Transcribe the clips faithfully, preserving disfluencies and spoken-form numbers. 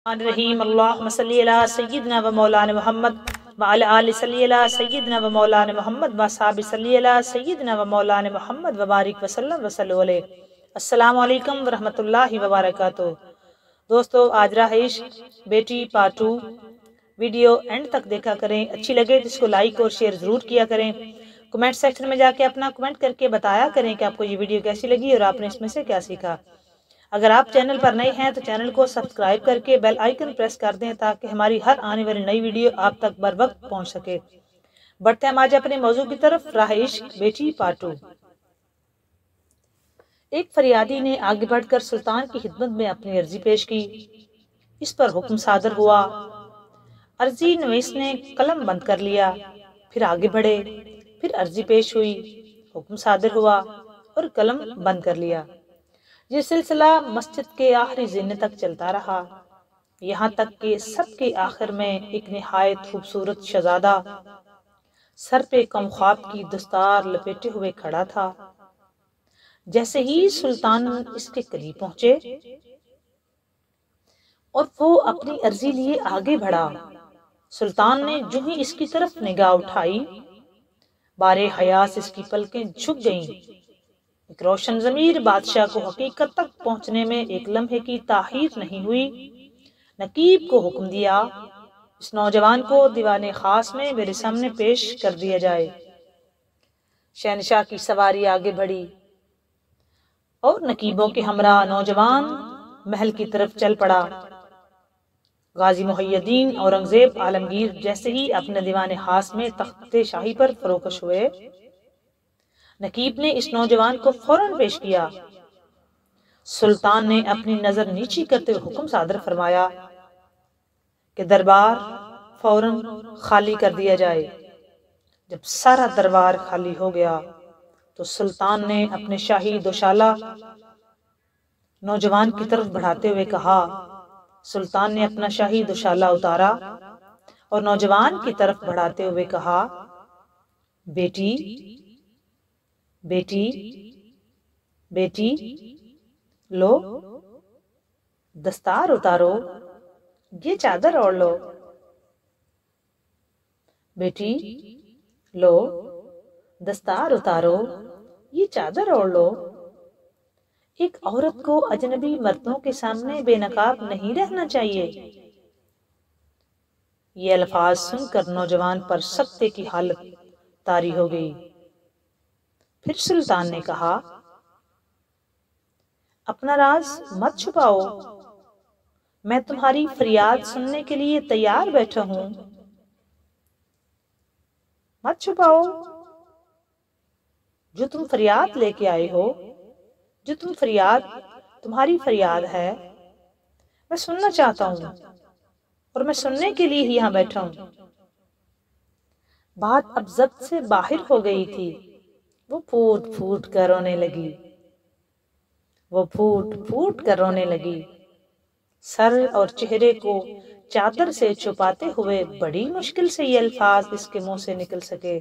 الرحیم اللہم صلی علی سیدنا و مولانا محمد وعلی آل صلی علی سیدنا و مولانا محمد و صحابہ صلی علی سیدنا و مولانا محمد وبارک وسلم وصلو علیہ۔ السلام علیکم ورحمۃ اللہ وبرکاتہ۔ دوستو، آج راہ عشق بیٹی پارٹ ٹو ویڈیو اینڈ تک دیکھا کریں، اچھی لگے تو اس کو لائک اور شیئر ضرور کیا کریں۔ کمنٹ سیکشن میں جا کے اپنا کمنٹ کر کے بتایا کریں کہ آپ کو یہ ویڈیو کیسی لگی اور آپ نے اس میں سے کیا سیکھا۔ اگر آپ چینل پر نئے ہیں تو چینل کو سبسکرائب کر کے بیل آئیکن پریس کر دیں تاکہ ہماری ہر آنے والی نئی ویڈیو آپ تک بر وقت پہنچ سکے۔ بڑھتے ہیں آج اپنے موضوع کی طرف، راہ عشق بیٹی پارٹ ٹو۔ ایک فریادی نے آگے بڑھ کر سلطان کی خدمت میں اپنی عرضی پیش کی۔ اس پر حکم صادر ہوا۔ عرضی نویس نے قلم بند کر لیا، پھر آگے بڑھے، پھر عرضی پیش ہوئی، حکم صادر ہوا اور قلم بند کر لیا۔ یہ سلسلہ مسجد کے آخری زینے تک چلتا رہا، یہاں تک کہ سب کے آخر میں ایک نہایت خوبصورت شہزادہ سر پہ کم خواب کی دستار لپیٹے ہوئے کھڑا تھا۔ جیسے ہی سلطان اس کے قریب پہنچے اور وہ اپنی عرضی لیے آگے بڑھا، سلطان نے جو ہی اس کی طرف نگاہ اٹھائی، بارے حیاس اس کی پلکیں جھک گئیں۔ ایک روشن ضمیر بادشاہ کو حقیقت تک پہنچنے میں ایک لمحے کی تاخیر نہیں ہوئی۔ نقیب کو حکم دیا، اس نوجوان کو دیوان خاص میں میرے سامنے پیش کر دیا جائے۔ شہنشاہ کی سواری آگے بڑھی اور نقیبوں کے ہمراہ نوجوان محل کی طرف چل پڑا۔ غازی محی الدین اورنگزیب عالمگیر جیسے ہی اپنے دیوان خاص میں تخت شاہی پر فروکش ہوئے، نقیب نے اس نوجوان کو فوراً پیش کیا۔ سلطان نے اپنی نظر نیچی کرتے ہوئے حکم صادر فرمایا کہ دربار فوراً خالی کر دیا جائے۔ جب سارا دربار خالی ہو گیا تو سلطان نے اپنے شاہی دوشالہ نوجوان کی طرف بڑھاتے ہوئے کہا، سلطان نے اپنا شاہی دوشالہ اتارا اور نوجوان کی طرف بڑھاتے ہوئے کہا، بیٹی بیٹی بیٹی لو، دستار اتارو، یہ چادر اوڑھ لو۔ بیٹی لو، دستار اتارو، یہ چادر اوڑھ لو۔ ایک عورت کو اجنبی مردوں کے سامنے بے نقاب نہیں رہنا چاہیے۔ یہ الفاظ سن کر نوجوان پر سکتے کی حالت طاری ہو گئی۔ پھر سلطان نے کہا، اپنا راز مت چھپاؤ، میں تمہاری فریاد سننے کے لیے تیار بیٹھا ہوں۔ مت چھپاؤ، جو تم فریاد لے کے آئے ہو، جو تم فریاد تمہاری فریاد ہے، میں سننا چاہتا ہوں اور میں سننے کے لیے ہی یہاں بیٹھا ہوں۔ بات اب ضبط سے باہر ہو گئی تھی، وہ پھوٹ پھوٹ کر رونے لگی وہ پھوٹ پھوٹ کر رونے لگی سر اور چہرے کو چادر سے چھپاتے ہوئے بڑی مشکل سے یہ الفاظ اس کے منہ سے نکل سکے،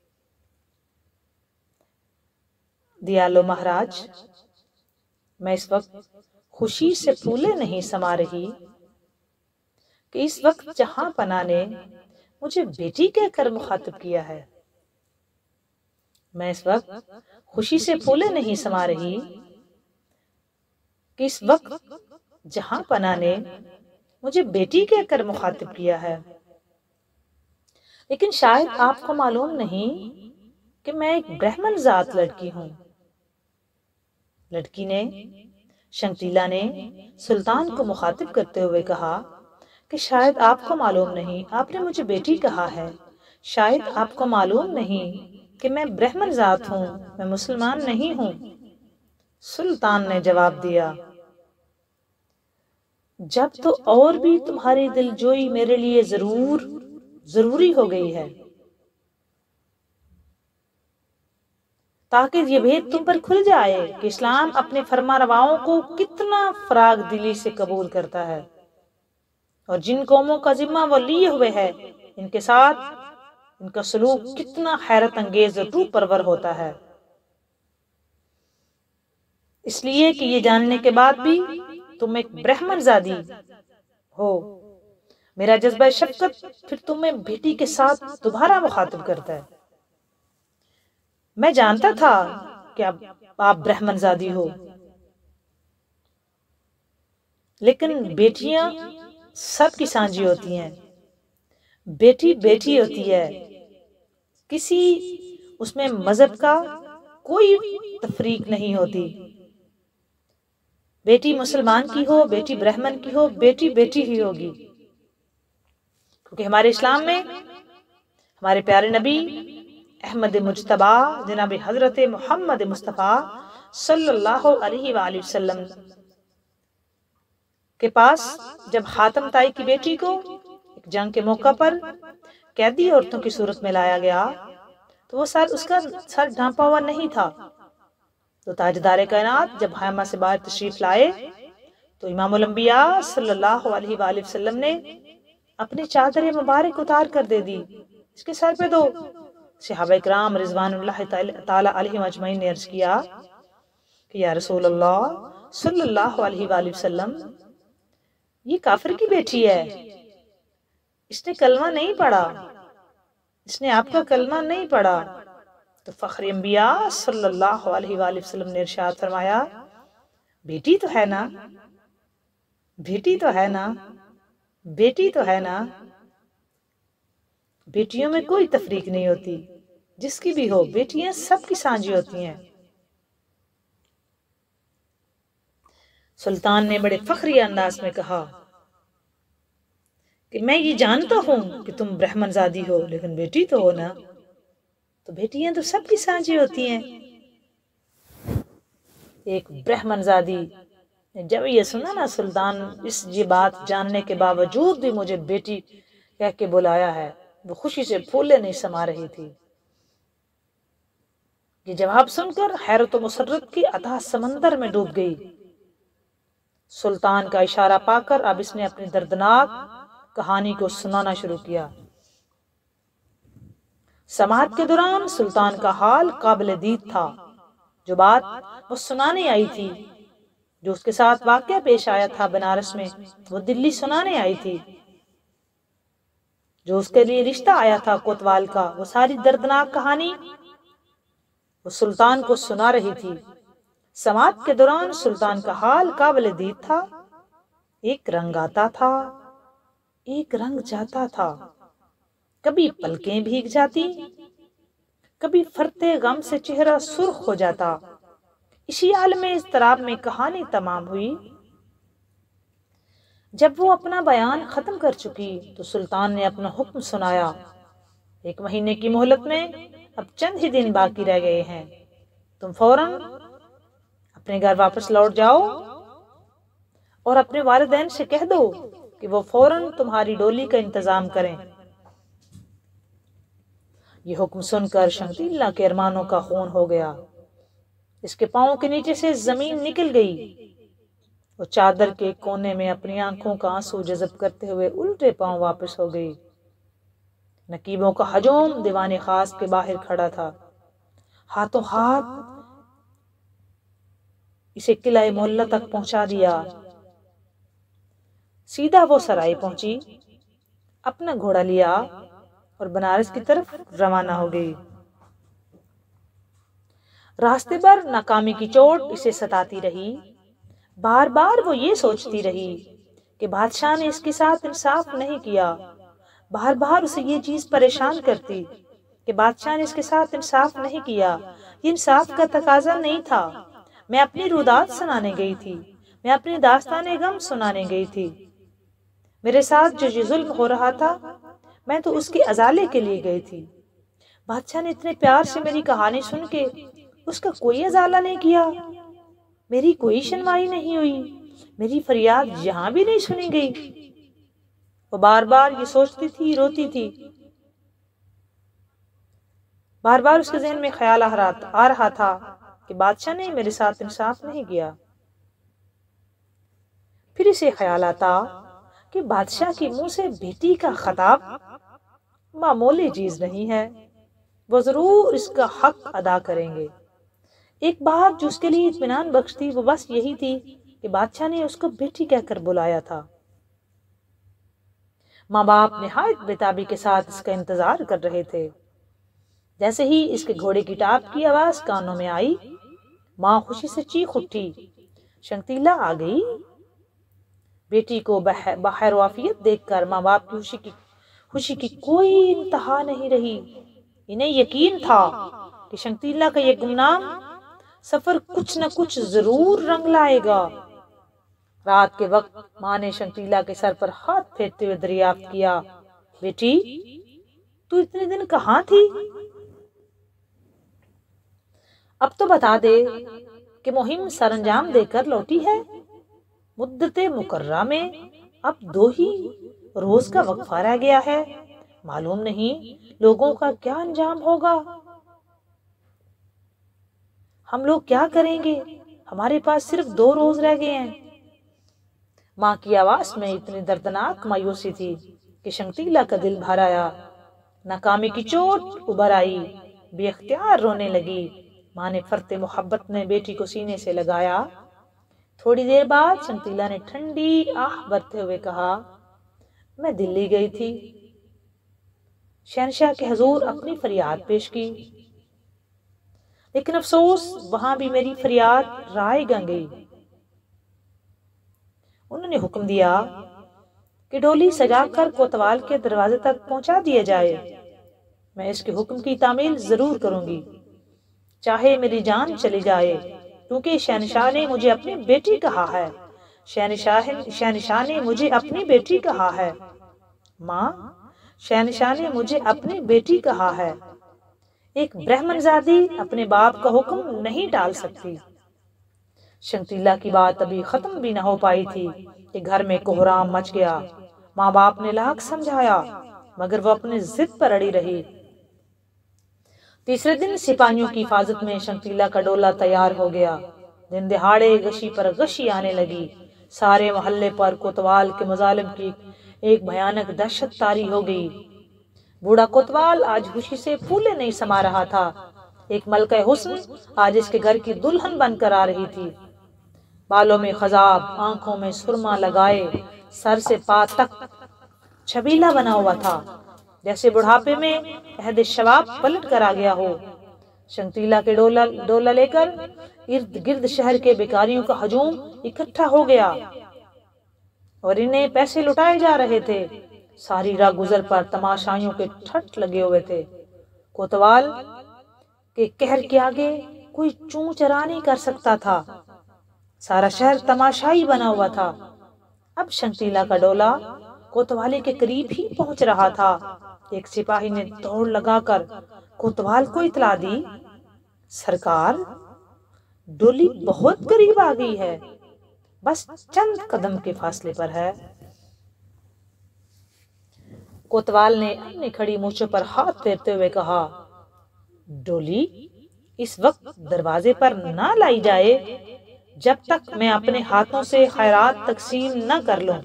دیالو مہاراج، میں اس وقت خوشی سے پھولے نہیں سما رہی کہ اس وقت جہاں پناہ نے مجھے بیٹی کہہ کر مخاطب کیا ہے۔ میں اس وقت خوشی سے پھولے نہیں سما رہی کہ اس وقت جہاں پناہ نے مجھے بیٹی کہہ کر مخاطب کیا ہے۔ لیکن شاید آپ کو معلوم نہیں کہ میں ایک برہمن ذات لڑکی ہوں۔ لڑکی نے شنگتیلا نے سلطان کو مخاطب کرتے ہوئے کہا کہ شاید آپ کو معلوم نہیں، آپ نے مجھے بیٹی کہا ہے، شاید آپ کو معلوم نہیں کہ میں برہمن ذات ہوں، میں مسلمان نہیں ہوں۔ سلطان نے جواب دیا، جب تو اور بھی تمہاری دلجوئی میرے لیے ضرور ضروری ہو گئی ہے، تاکہ یہ بھید تم پر کھل جائے کہ اسلام اپنے فرما رواؤں کو کتنا فراغ دلی سے قبول کرتا ہے اور جن قوموں کا ذمہ وہ لیے ہوئے ہے ان کے ساتھ ان کا سلوک کتنا حیرت انگیز اور روح پرور ہوتا ہے۔ اس لیے کہ یہ جاننے کے بعد بھی تم ایک برہمن زادی ہو۔ میرا جذبہ شفقت پھر تمہیں بیٹی کے ساتھ دوبارہ مخاطب کرتا ہے۔ میں جانتا تھا کہ اب آپ برہمن زادی ہو، لیکن بیٹیاں سب کی سانجی ہوتی ہیں، بیٹی بیٹی ہوتی ہے، کسی اس میں مذہب کا کوئی تفریق نہیں ہوتی۔ بیٹی مسلمان کی ہو، بیٹی برہمن کی ہو، بیٹی بیٹی ہی ہوگی، کیونکہ ہمارے اسلام میں ہمارے پیارے نبی احمد مجتبی جناب حضرت محمد مصطفیٰ صلی اللہ علیہ وآلہ وسلم کے پاس جب حاتم تائی کی بیٹی کو ایک جنگ کے موقع پر قیدی عورتوں کی صورت میں لایا گیا تو وہ سر اس کا سر ڈھانپا ہوا نہیں تھا، تو تاجدار کائنات جب خیمہ سے باہر تشریف لائے تو امام الانبیاء صلی اللہ علیہ وآلہ وسلم نے اپنی چادر مبارک اتار کر دے دی، اس کے سر پہ دو۔ صحابہ اکرام رضوان اللہ تعالی علیہم اجمعین نے عرض کیا کہ یا رسول اللہ صلی اللہ علیہ وآلہ وسلم، یہ کافر کی بیٹی ہے، اس نے کلمہ نہیں پڑھا، اس نے آپ کا کلمہ نہیں پڑھا۔ تو فخر انبیاء صلی اللہ علیہ وآلہ وسلم نے ارشاد فرمایا، بیٹی تو ہے نا، بیٹی تو ہے نا، بیٹی تو ہے نا۔ بیٹیوں میں کوئی تفریق نہیں ہوتی، جس کی بھی ہو، بیٹیاں سب کی سانجی ہوتی ہیں۔ سلطان نے بڑے فخری انداز میں کہا کہ میں یہ جانتا ہوں کہ تم برہمن زادی ہو، لیکن بیٹی تو ہو نا، تو بیٹیاں تو سب کی سانجی ہوتی ہیں۔ ایک برہمن زادی جب یہ سنا نا سلطان اس یہ بات جاننے کے باوجود بھی مجھے بیٹی کہہ کے بلایا ہے، وہ خوشی سے پھولے نہیں سما رہی تھی۔ یہ جواب سن کر حیرت و مسرت کی اتھاہ سمندر میں ڈوب گئی۔ سلطان کا اشارہ پا کر اب اس نے اپنی دردناک کہانی کو سنانا شروع کیا۔ سماعت کے دوران سلطان کا حال قابل دید تھا۔ جو بات وہ سنانے آئی تھی، جو اس کے ساتھ واقعہ پیش آیا تھا بنارس میں، وہ دلی سنانے آئی تھی۔ جو اس کے لیے رشتہ آیا تھا کوتوال کا، وہ ساری دردناک کہانی وہ سلطان کو سنا رہی تھی۔ سماعت کے دوران سلطان کا حال قابل دید تھا۔ ایک رنگ آتا تھا، ایک رنگ جاتا تھا، کبھی پلکیں بھیگ جاتی، کبھی فرتے غم سے چہرہ سرخ ہو جاتا۔ اسی عالم اضطراب میں کہانی تمام ہوئی۔ جب وہ اپنا بیان ختم کر چکی تو سلطان نے اپنا حکم سنایا، ایک مہینے کی مہلت میں اب چند ہی دن باقی رہ گئے ہیں، تم فوراً اپنے گھر واپس لوٹ جاؤ اور اپنے والدین سے کہہ دو کہ وہ فوراً تمہاری ڈولی کا انتظام کریں۔ یہ حکم سن کر شنگتیلا کے ارمانوں کا خون ہو گیا، اس کے پاؤں کے نیچے سے زمین نکل گئی۔ وہ چادر کے کونے میں اپنی آنکھوں کا آنسو جذب کرتے ہوئے الٹے پاؤں واپس ہو گئی۔ نقیبوں کا ہجوم دیوان خاص کے باہر کھڑا تھا، ہاتھوں ہاتھ اسے قلعہ محلہ تک پہنچا دیا۔ سیدھا وہ سرائی پہنچی، اپنا گھوڑا لیا اور بنارس کی طرف روانہ ہو گئی۔ راستے پر ناکامی کی چوٹ اسے ستاتی رہی۔ بار بار وہ یہ سوچتی رہی کہ بادشاہ نے اس کے ساتھ انصاف نہیں کیا۔ بار بار اسے یہ چیز پریشان کرتی کہ بادشاہ نے اس کے ساتھ انصاف نہیں کیا، یہ انصاف کا تقاضا نہیں تھا۔ میں اپنی رودات سنانے گئی تھی، میں اپنی داستان غم سنانے گئی تھی۔ میرے ساتھ جو یہ ظلم ہو رہا تھا، میں تو اس کے ازالے کے لیے گئی تھی۔ بادشاہ نے اتنے پیار سے میری کہانی سن کے اس کا کوئی ازالہ نہیں کیا، میری کوئی شنوائی نہیں ہوئی، میری فریاد یہاں بھی نہیں سنی گئی۔ وہ بار بار یہ سوچتی تھی، روتی تھی۔ بار بار اس کے ذہن میں خیال آ رہا تھا کہ بادشاہ نے میرے ساتھ انصاف نہیں کیا۔ پھر اسے خیال آتا کہ بادشاہ کے منہ سے بیٹی کا خطاب معمولی چیز نہیں ہے، وہ ضرور اس کا حق ادا کریں گے۔ ایک بات جو اس کے لیے اطمینان بخشتی وہ بس یہی تھی کہ بادشاہ نے اس کو بیٹی کہہ کر بلایا تھا۔ ماں باپ نہایت بےتابی کے ساتھ اس کا انتظار کر رہے تھے۔ جیسے ہی اس کے گھوڑے کی ٹاپ کی آواز کانوں میں آئی، ماں خوشی سے چیخ اٹھی، شنتیلا آ گئی۔ بیٹی کو بخیر وافیت دیکھ کر ماں باپ کی خوشی کی خوشی کی کوئی انتہا نہیں رہی۔ انہیں یقین تھا کہ شنتیلا کا یہ گمنام سفر کچھ نہ کچھ ضرور رنگ لائے گا۔ رات کے وقت ماں نے شنتیلا کے سر پر ہاتھ پھیرتے ہوئے دریافت کیا، بیٹی تو اتنے دن کہاں تھی؟ اب تو بتا دے کہ مہم سر انجام دے کر لوٹی ہے۔ مدت مقررہ میں اب دو ہی روز کا وقفہ رہ گیا ہے، معلوم نہیں لوگوں کا کیا انجام ہوگا۔ ہم لوگ کیا کریں گے؟ ہمارے پاس صرف دو روز رہ گئے ہیں۔ ماں کی آواز میں اتنی دردناک مایوسی تھی کہ شنتیلا کا دل بھر آیا۔ ناکامی کی چوٹ ابھر آئی، بے اختیار رونے لگی۔ ماں نے فرط محبت نے بیٹی کو سینے سے لگایا۔ تھوڑی دیر بعد شنتیلا نے ٹھنڈی آہ بھرتے ہوئے کہا، میں دلی گئی تھی، شہنشاہ کے حضور اپنی فریاد پیش کی، لیکن افسوس وہاں بھی میری فریاد رائے گاں گئی۔ انہوں نے حکم دیا کہ ڈولی سجا کر کوتوال کے دروازے تک پہنچا دیا جائے۔ میں اس کے حکم کی تعمیل ضرور کروں گی، چاہے میری جان چلی جائے، کیونکہ شہنشاہ نے مجھے اپنی بیٹی کہا ہے۔ شہنشاہ شہنشاہ نے مجھے اپنی بیٹی کہا ہے۔ ماں، شہنشاہ نے مجھے اپنی بیٹی کہا ہے۔ ایک برہمن زادی اپنے باپ کا حکم نہیں ٹال سکتی۔ شنتیلا کی بات ابھی ختم بھی نہ ہو پائی تھی کہ گھر میں کوہرام مچ گیا۔ ماں باپ نے لاکھ سمجھایا مگر وہ اپنے ضد پر اڑی رہی۔ تیسرے دن سپاہیوں کی حفاظت میں شنتیلا کا ڈولہ تیار ہو گیا۔ دن دہاڑے غشی پر غشی آنے لگی۔ سارے محلے پر کوتوال کے مظالم کی ایک بھیانک دہشت طاری ہو گئی۔ بوڑھا کوتوال آج خوشی سے پھولے نہیں سما رہا تھا۔ ایک ملکہ حسن آج اس کے گھر کی دلہن بن کر آ رہی تھی۔ بالوں میں خضاب، آنکھوں میں سرما لگائے، سر سے پا تک چھبیلا بنا ہوا تھا، جیسے بڑھاپے میں عہد شباب پلٹ کر آ گیا ہو۔ شنتیلا کے ڈولہ ڈولہ لے کر ارد گرد شہر کے بیکاریوں کا ہجوم اکٹھا ہو گیا اور انہیں پیسے لٹائے جا رہے تھے۔ ساری راہ گزر پر تماشائیوں کے ٹھٹ لگے ہوئے تھے۔ کوتوال کے قہر کے آگے کوئی چوں چرا نہیں کر سکتا تھا۔ سارا شہر تماشائی بنا ہوا تھا۔ اب شنتیلا کا ڈولہ کوتوالے کے قریب ہی پہنچ رہا تھا۔ ایک سپاہی نے دوڑ لگا کر کوتوال کو اطلاع دی، سرکار، ڈولی بہت قریب آ گئی ہے، بس چند قدم کے فاصلے پر ہے۔ کوتوال نے اپنی کھڑی مونچھوں پر ہاتھ پھیرتے ہوئے کہا، ڈولی اس وقت دروازے پر نہ لائی جائے جب تک میں اپنے ہاتھوں سے خیرات تقسیم نہ کر لوں۔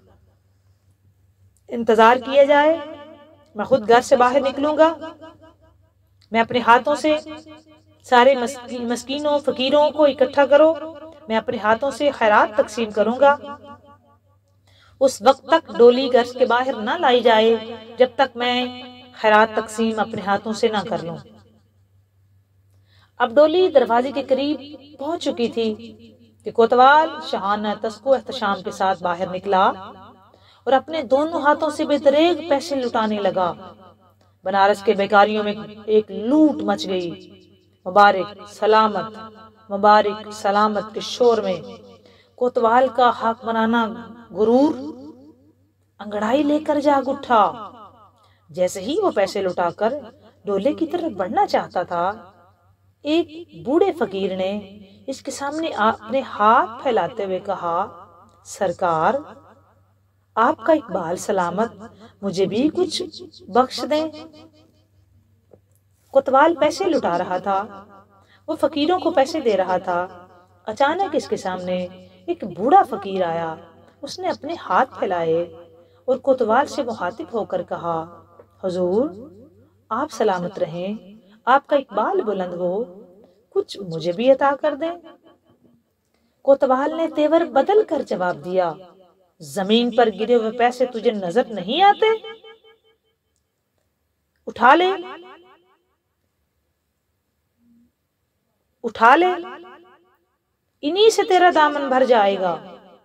انتظار کیا جائے، میں خود گھر سے باہر نکلوں گا، میں اپنے ہاتھوں سے سارے مسکینوں فقیروں کو اکٹھا کرو، میں اپنے ہاتھوں سے خیرات تقسیم کروں گا۔ اس وقت تک ڈولی گھر کے باہر نہ لائی جائے جب تک میں خیرات تقسیم اپنے ہاتھوں سے نہ کر لوں۔ اب ڈولی دروازے کے قریب پہنچ چکی تھی کہ کوتوال شاہانہ تسک و احتشام کے ساتھ باہر نکلا اور اپنے دونوں ہاتھوں سے بے دریغ پیسے لٹانے لگا۔ بنارس کے بیکاریوں میں ایک لوٹ مچ گئی۔ مبارک سلامت، مبارک سلامت کے شور میں کوتوال کا حاکمرانہ غرور انگڑائی لے کر جاگ اٹھا۔ جیسے ہی وہ پیسے لٹا کر ڈولے کی طرف بڑھنا چاہتا تھا، ایک بوڑھے فقیر نے اس کے سامنے اپنے ہاتھ پھیلاتے ہوئے کہا، سرکار، آپ کا اقبال سلامت، مجھے بھی کچھ بخش دیں۔ کوتوال پیسے لٹا رہا تھا، وہ فقیروں کو پیسے دے رہا تھا۔ اچانک اس کے سامنے ایک بوڑھا فقیر آیا۔ اس نے اپنے ہاتھ پھیلائے اور کوتوال سے مخاطب ہو کر کہا، حضور، آپ سلامت رہیں، آپ کا اقبال بلند ہو، کچھ مجھے بھی عطا کر دیں۔ کوتوال نے تیور بدل کر جواب دیا، زمین پر گرے ہوئے پیسے تجھے نظر نہیں آتے؟ اٹھا لے اٹھا لے انہی سے تیرا دامن بھر جائے گا۔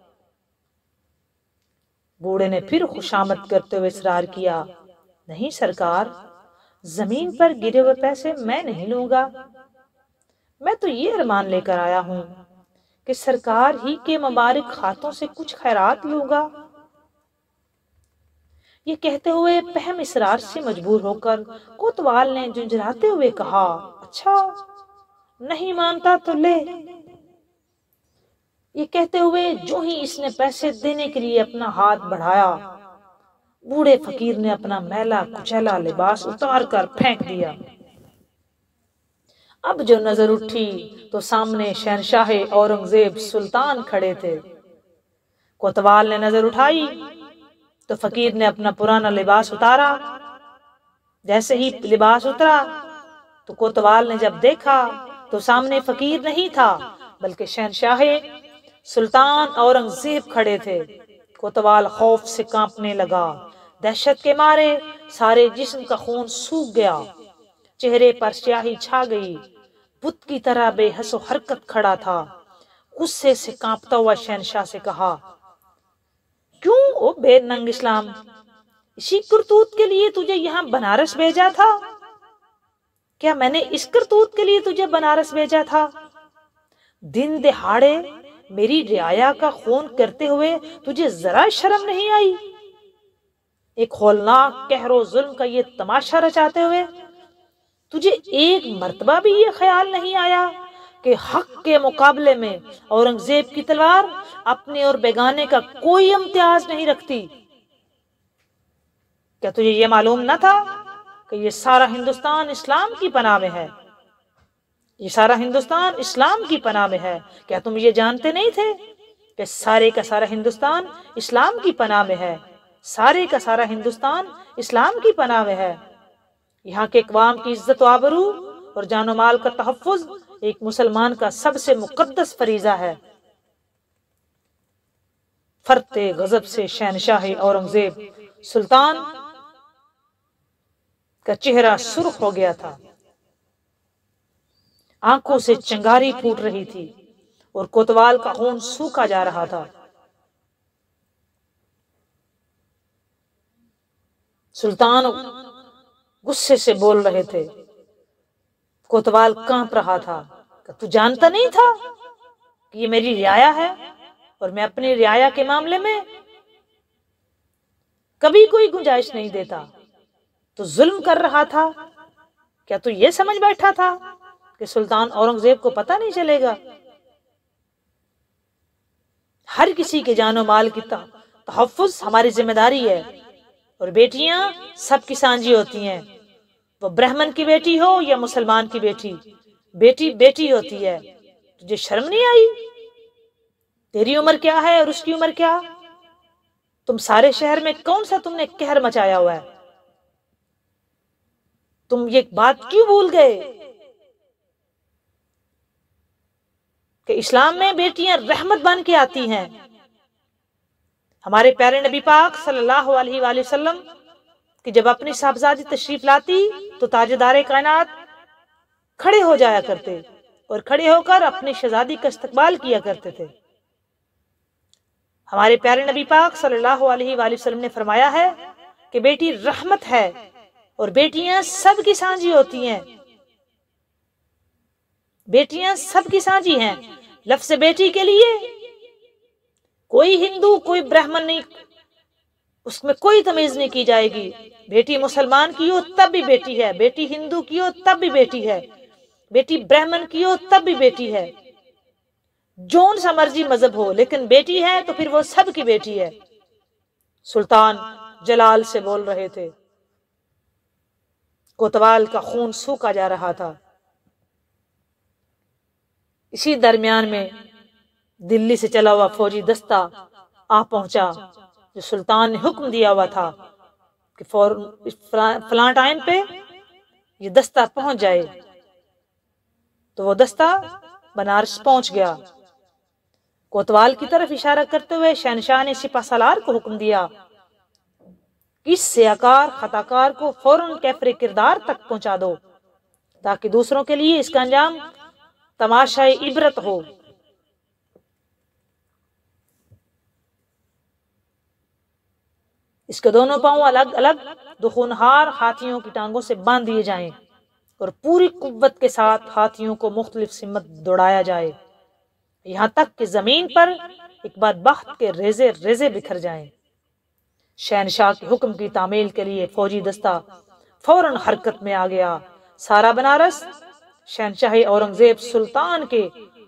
بوڑھے نے پھر خوشامد کرتے ہوئے اصرار کیا، نہیں سرکار، زمین پر گرے ہوئے پیسے میں نہیں لوں گا، میں تو یہ ارمان لے کر آیا ہوں کہ سرکار ہی کے مبارک ہاتھوں سے کچھ خیرات لوں گا۔ یہ کہتے ہوئے پہم اصرار سے مجبور ہو کر کوتوال نے جنجراتے ہوئے کہا، اچھا نہیں مانتا تو لے۔ یہ کہتے ہوئے جو ہی اس نے پیسے دینے کے لیے اپنا ہاتھ بڑھایا، بوڑھے فقیر نے اپنا میلا کچیلا لباس اتار کر پھینک دیا۔ اب جو نظر اٹھی تو سامنے شہنشاہ اورنگزیب سلطان کھڑے تھے۔ کوتوال نے نظر اٹھائی تو فقیر نے اپنا پرانا لباس اتارا۔ جیسے ہی لباس اترا تو کوتوال نے جب دیکھا تو سامنے فقیر نہیں تھا بلکہ شہنشاہ سلطان اورنگزیب کھڑے تھے۔ کوتوال خوف سے کانپنے لگا، دہشت کے مارے سارے جسم کا خون سوکھ گیا، چہرے پر سیاہی چھا گئی، بت کی طرح بے حس و حرکت کھڑا تھا۔ غصے سے کانپتا ہوا شہنشاہ سے کہا، کیوں او بے ننگ اسلام، اسی کرتوت کے لیے تجھے یہاں بنارس بھیجا تھا؟ کیا میں نے اس کرتوت کے لیے تجھے بنارس بھیجا تھا؟ دن دہاڑے میری رعایا کا خون کرتے ہوئے تجھے ذرا شرم نہیں آئی؟ ایک ہولناک قہر و ظلم کا یہ تماشا رچاتے ہوئے تجھے ایک مرتبہ بھی یہ خیال نہیں آیا کہ حق کے مقابلے میں اورنگزیب کی تلوار اپنے اور بیگانے کا کوئی امتیاز نہیں رکھتی؟ کیا تجھے یہ معلوم نہ تھا کہ یہ سارا ہندوستان اسلام کی پناہ میں ہے؟ یہ سارا ہندوستان اسلام کی پناہ میں ہے۔ کیا تم یہ جانتے نہیں تھے کہ سارے کا سارا ہندوستان اسلام کی پناہ میں ہے؟ سارے کا سارا ہندوستان اسلام کی پناہ میں ہے۔ یہاں کے اقوام کی عزت و آبرو اور جان و مال کا تحفظ ایک مسلمان کا سب سے مقدس فریضہ ہے۔ فرتے غضب سے شہنشاہ اورنگزیب سلطان کا چہرہ سرخ ہو گیا تھا، آنکھوں سے چنگاری پھوٹ رہی تھی اور کوتوال کا خون سوکھا جا رہا تھا۔ سلطان غصے سے بول رہے تھے، کوتوال کانپ رہا تھا کہ تو جانتا نہیں تھا کہ یہ میری رعایا ہے اور میں اپنی رعایا کے معاملے میں کبھی کوئی گنجائش نہیں دیتا، تو ظلم کر رہا تھا؟ کیا تو یہ سمجھ بیٹھا تھا کہ سلطان اورنگزیب کو پتہ نہیں چلے گا؟ ہر کسی کے جان و مال کی تحفظ ہماری ذمہ داری ہے، اور بیٹیاں سب کی سانجی ہوتی ہیں، وہ برہمن کی بیٹی ہو یا مسلمان کی بیٹی، بیٹی بیٹی ہوتی ہے۔ تجھے شرم نہیں آئی؟ تیری عمر کیا ہے اور اس کی عمر کیا؟ تم سارے شہر میں کون سا تم نے قہر مچایا ہوا ہے؟ تم یہ بات کیوں بھول گئے کہ اسلام میں بیٹیاں رحمت بن کے آتی ہیں؟ ہمارے پیارے نبی پاک صلی اللہ علیہ وآلہ وسلم کہ جب اپنی صاحبزادی تشریف لاتی تو تاجدار کائنات کھڑے ہو جایا کرتے اور کھڑے ہو کر اپنی شہزادی کا استقبال کیا کرتے تھے۔ ہمارے پیارے نبی پاک صلی اللہ علیہ وآلہ وسلم نے فرمایا ہے کہ بیٹی رحمت ہے اور بیٹیاں سب کی سانجی ہوتی ہیں۔ بیٹیاں سب کی سانجی ہیں۔ لفظ بیٹی کے لیے کوئی ہندو کوئی برہمن نہیں، اس میں کوئی تمیز نہیں کی جائے گی۔ بیٹی مسلمان کی ہو تب بھی بیٹی ہے، بیٹی ہندو کی ہو تب بھی بیٹی ہے، بیٹی برہمن کی ہو تب بھی بیٹی ہے، جون سا مرضی مذہب ہو، لیکن بیٹی ہے تو پھر وہ سب کی بیٹی ہے۔ سلطان جلال سے بول رہے تھے۔ کوتوال کا خون سوکھا جا رہا تھا۔ اسی درمیان میں دلی سے چلا ہوا فوجی دستہ آ پہنچا، جو سلطان نے حکم دیا ہوا تھا کہ فلاں ٹائم پہ یہ دستہ پہنچ جائے۔ تو وہ دستہ بنارس پہنچ گیا۔ کوتوال کی طرف اشارہ کرتے ہوئے شہنشاہ نے سپہ سالار کو حکم دیا کہ اس سیاکار خطاکار کو فوراً کیفر کردار تک پہنچا دو تاکہ دوسروں کے لیے اس کا انجام تماشائے عبرت ہو۔ اس کے دونوں پاؤں الگ الگ دو خونہار ہاتھیوں کی ٹانگوں سے باندھ دیے جائیں اور پوری قوت کے ساتھ ہاتھیوں کو مختلف سمت دوڑایا جائے، یہاں تک کہ زمین پر ایک بار بخت کے ریزے ریزے بکھر جائیں۔ شہنشاہ کے حکم کی تعمیل کے لیے فوجی دستہ فوراً حرکت میں آ گیا۔ سارا بنارس شہنشاہ اورنگزیب سلطان کے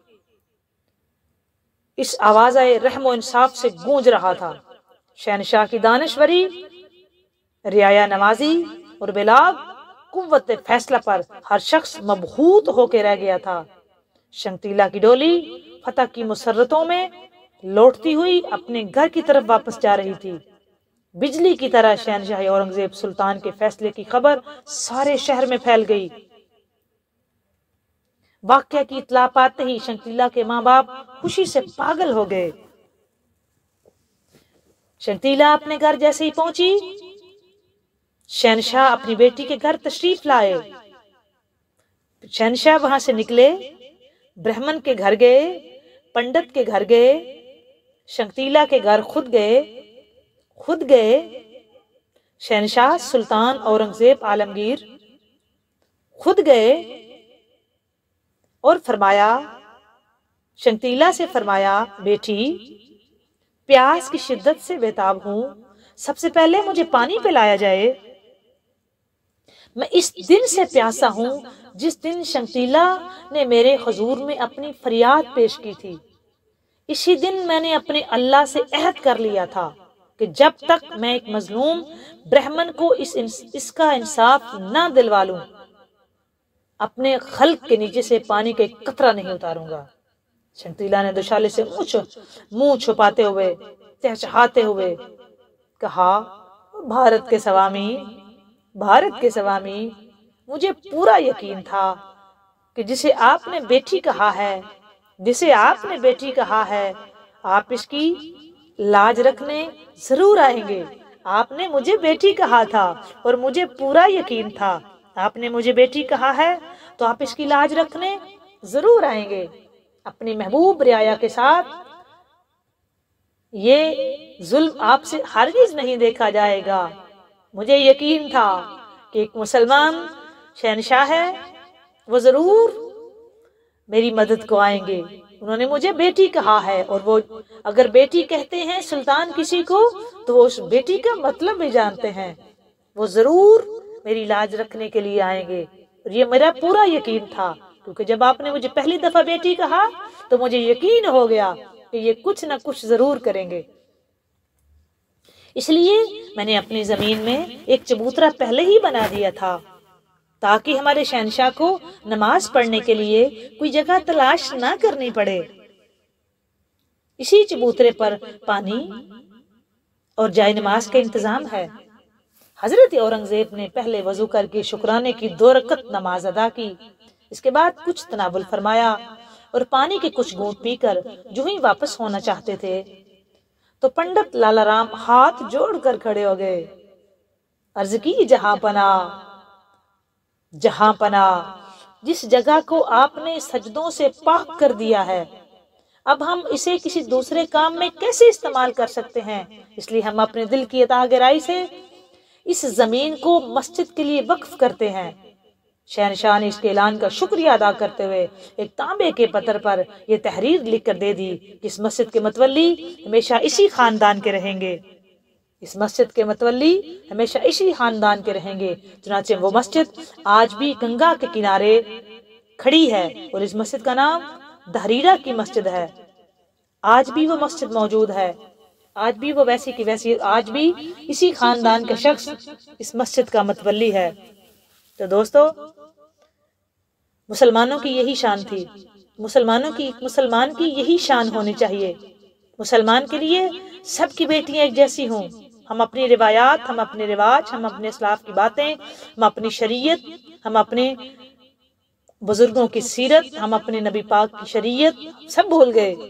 اس آواز رحم و انصاف سے گونج رہا تھا۔ شہنشاہ کی دانشوری، رعایا نوازی اور بلاغ قوت فیصلہ پر ہر شخص مبہوت ہو کے رہ گیا تھا۔ شنگتیلا کی ڈولی فتح کی مسرتوں میں لوٹتی ہوئی اپنے گھر کی طرف واپس جا رہی تھی۔ بجلی کی طرح شہنشاہ اورنگزیب سلطان کے فیصلے کی خبر سارے شہر میں پھیل گئی۔ واقعہ کی اطلاع پاتے ہی شنگتیلا کے ماں باپ خوشی سے پاگل ہو گئے۔ شنگتیلا اپنے گھر جیسے ہی پہنچی، شہنشاہ اپنی بیٹی کے گھر تشریف لائے۔ شہنشاہ وہاں سے نکلے، برہمن کے گھر گئے، پنڈت کے گھر گئے، شنگتیلا کے گھر خود گئے خود گئے شہنشاہ سلطان اورنگزیب عالمگیر خود گئے اور فرمایا، شنگتیلا سے فرمایا، بیٹی پیاس کی شدت سے بےتاب ہوں، سب سے پہلے مجھے پانی پلایا جائے۔ میں اس دن سے پیاسا ہوں جس دن شنگتیلا نے میرے حضور میں اپنی فریاد پیش کی تھی۔ اسی دن میں نے اپنے اللہ سے عہد کر لیا تھا کہ جب تک میں ایک مظلوم برہمن کو اس اس کا انصاف نہ دلوا لوں، اپنے خلق کے نیچے سے پانی کا ایک قطرہ نہیں اتاروں گا۔ شنگتیلا نے دوشالے سے منہ چھپاتے ہوئے چہچہاتے ہوئے کہا، بھارت کے سوامی بھارت کے سوامی مجھے پورا یقین تھا کہ جسے آپ نے بیٹی کہا ہے جسے آپ نے بیٹی کہا ہے آپ اس کی لاج رکھنے ضرور آئیں گے۔ آپ نے مجھے بیٹی کہا تھا اور مجھے پورا یقین تھا، آپ نے مجھے بیٹی کہا ہے تو آپ اس کی لاج رکھنے ضرور آئیں گے۔ اپنی محبوب رعایا کے ساتھ یہ ظلم آپ سے ہرگز نہیں دیکھا جائے گا۔ مجھے یقین تھا کہ ایک مسلمان شہنشاہ ہے، وہ ضرور میری مدد کو آئیں گے۔ انہوں نے مجھے بیٹی کہا ہے، اور وہ اگر بیٹی کہتے ہیں سلطان کسی کو تو وہ اس بیٹی کا مطلب بھی جانتے ہیں۔ وہ ضرور میری لاج رکھنے کے لیے آئیں گے، اور یہ میرا پورا یقین تھا، کیونکہ جب آپ نے مجھے پہلی دفعہ بیٹی کہا تو مجھے یقین ہو گیا کہ یہ کچھ نہ کچھ ضرور کریں گے۔ اس لیے میں نے اپنی زمین میں ایک چبوترا پہلے ہی بنا دیا تھا تاکہ ہمارے شہنشاہ کو نماز پڑھنے کے لیے کوئی جگہ تلاش نہ کرنی پڑے۔ اسی چبوترے پر پانی اور جائے نماز کا انتظام ہے۔ حضرت اورنگزیب نے پہلے وضو کر کے شکرانے کی دو رکعت نماز ادا کی، اس کے بعد کچھ تناول فرمایا اور پانی کے کچھ گھونٹ پی کر جو ہی واپس ہونا چاہتے تھے تو پنڈت لالا رام ہاتھ جوڑ کر کھڑے ہو گئے۔ عرض کی، جہاں پناہ جہاں پناہ جس جگہ کو آپ نے سجدوں سے پاک کر دیا ہے، اب ہم اسے کسی دوسرے کام میں کیسے استعمال کر سکتے ہیں؟ اس لیے ہم اپنے دل کی عطا گرائی سے اس زمین کو مسجد کے لیے وقف کرتے ہیں۔ شہنشاہ نے اس کے اعلان کا شکریہ ادا کرتے ہوئے ایک تانبے کے پتھر پر یہ تحریر لکھ کر دے دی کہ اس مسجد کے متولی ہمیشہ اسی خاندان کے رہیں گے اس مسجد کے متولی ہمیشہ اسی خاندان کے رہیں گے۔ چنانچہ وہ مسجد آج بھی گنگا کے کنارے کھڑی ہے اور اس مسجد کا نام دہریرا کی مسجد ہے۔ آج بھی وہ مسجد موجود ہے، آج بھی وہ ویسی کی ویسی، آج بھی اسی خاندان کا شخص اس مسجد کا متولی ہے۔ تو دوستو، مسلمانوں کی یہی شان تھی، مسلمانوں کی مسلمان کی یہی شان ہونی چاہیے۔ مسلمان کے لیے سب کی بیٹیاں ایک جیسی ہوں۔ ہم اپنی روایات، ہم اپنے رواج، ہم اپنے اسلاف کی باتیں، ہم اپنی شریعت، ہم اپنے بزرگوں کی سیرت، ہم اپنے نبی پاک کی شریعت سب بھول گئے،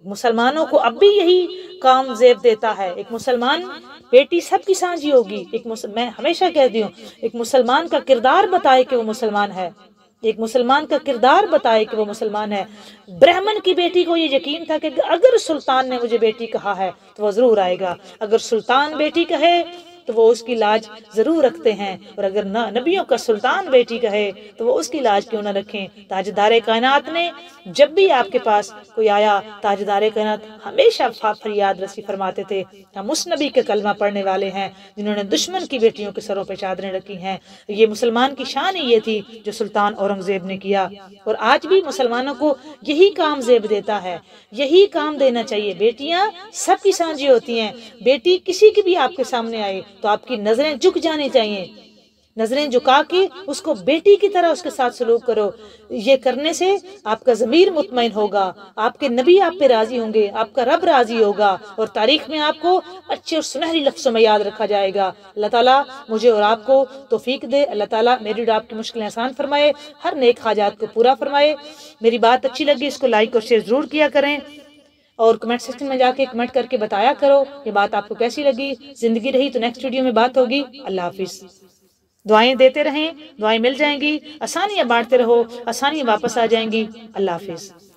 مسلمانوں کو اب بھی یہی کام زیب دیتا ہے. ایک مسلمان بیٹی سب کی سانجھی ہوگی. ایک میں ہمیشہ کہتی ہوں ایک مسلمان کا کردار بتائے کہ وہ مسلمان ہے, ایک مسلمان کا کردار بتائے کہ وہ مسلمان ہے. برہمن کی بیٹی کو یہ یقین تھا کہ اگر سلطان نے مجھے بیٹی کہا ہے تو وہ ضرور آئے گا, اگر سلطان بیٹی کہے تو وہ اس کی لاج ضرور رکھتے ہیں, اور اگر نہ نبیوں کا سلطان بیٹی کہے تو وہ اس کی لاج کیوں نہ رکھیں. تاجدار کائنات نے جب بھی آپ کے پاس کوئی آیا, تاجدار کائنات ہمیشہ فریاد رسی فرماتے تھے, ہم اس نبی کے کلمہ پڑھنے والے ہیں جنہوں نے دشمن کی بیٹیوں کے سروں پہ چادریں رکھی ہیں. یہ مسلمان کی شان ہی یہ تھی جو سلطان اورنگزیب نے کیا, اور آج بھی مسلمانوں کو یہی کام زیب دیتا ہے, یہی کام دینا چاہیے. بیٹیاں سب کی سانجھی ہوتی ہیں, بیٹی کسی کی بھی آپ کے سامنے آئے تو آپ کی نظریں جھک جانی چاہیے, نظریں جھکا کے اس کو بیٹی کی طرح اس کے ساتھ سلوک کرو. یہ کرنے سے آپ کا ضمیر مطمئن ہوگا, آپ کے نبی آپ پہ راضی ہوں گے, آپ کا رب راضی ہوگا, اور تاریخ میں آپ کو اچھے اور سنہری لفظوں میں یاد رکھا جائے گا. اللہ تعالیٰ مجھے اور آپ کو توفیق دے. اللہ تعالیٰ میری اور آپ کی مشکلیں آسان فرمائے, ہر نیک حاجات کو پورا فرمائے. میری بات اچھی لگی اس کو لائک اور شیئر ضرور کیا کریں, اور کمنٹ سیکشن میں جا کے کمنٹ کر کے بتایا کرو یہ بات آپ کو کیسی لگی. زندگی رہی تو نیکسٹ ویڈیو میں بات ہوگی. اللہ حافظ. دعائیں دیتے رہیں, دعائیں مل جائیں گی. آسانیاں بانٹتے رہو, آسانیاں واپس آ جائیں گی. اللہ حافظ.